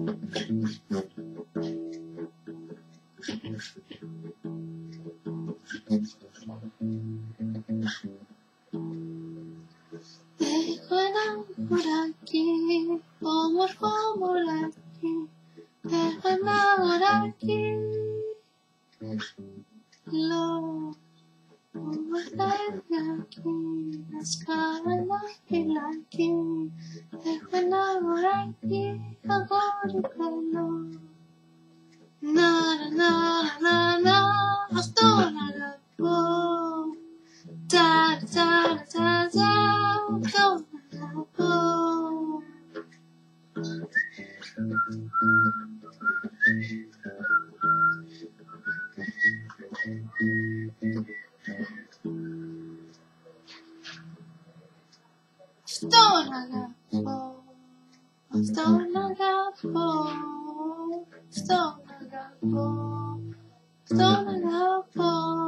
Έχω ένα αγοράκι, όμορφο μωράκι. Έχω ένα αγοράκι, όμορφα ευκάκι, να σκάρω ένα φυλάκι. Έχω ένα αγοράκι, αγόρι καλό. Να, να, να, να, αυτό να αγαπώ. Τσα, τσα, τσα, τσα, αυτό να αγαπώ. Αυτόν αγαπώ, αυτόν αγαπώ, αυτόν αγαπώ, αυτόν αγαπώ.